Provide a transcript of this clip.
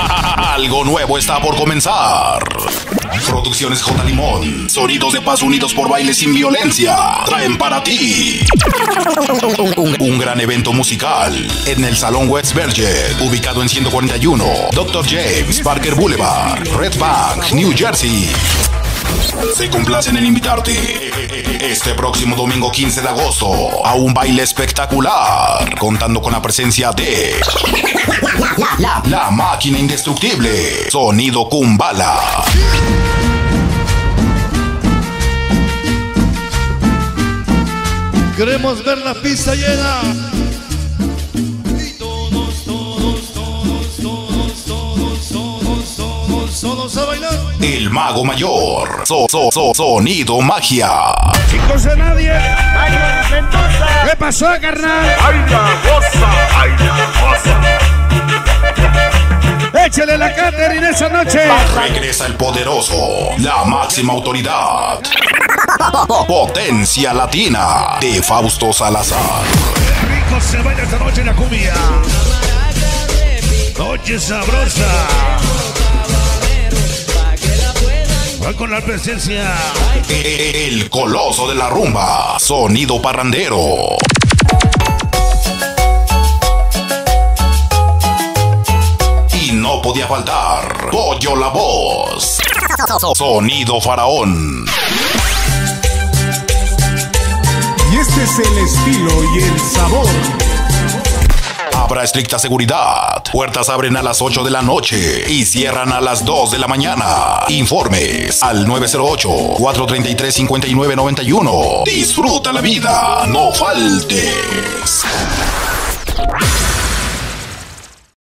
Algo nuevo está por comenzar. Producciones J. Limón, sonidos de paz unidos por baile sin violencia, traen para ti un gran evento musical en el Salón West Berget, ubicado en 141 Dr. James Parker Boulevard, Red Bank, New Jersey. Se complacen en invitarte este próximo domingo 15 de agosto a un baile espectacular, contando con la presencia de la máquina indestructible, Sonido Kumbala. Queremos ver la pista llena. Y todos a bailar. El Mago Mayor, Sonido Magia. Chicos de nadie. ¿Qué pasó, carnal? ¡Ay, la goza! ¡Ay, la goza! Échale la Catherine esa noche. Regresa el poderoso, la máxima autoridad, Potencia Latina de Fausto Salazar. Qué rico se baila esta noche en la cumbia. Noche sabrosa. Va con la presencia. El coloso de la rumba, Sonido Parrandero. Y no podía faltar Pollo la Voz, Sonido Faraón. Y este es el estilo y el sabor. Habrá estricta seguridad. Puertas abren a las 8 de la noche y cierran a las 2 de la mañana. Informes al 908-433-5991. Disfruta la vida, no faltes.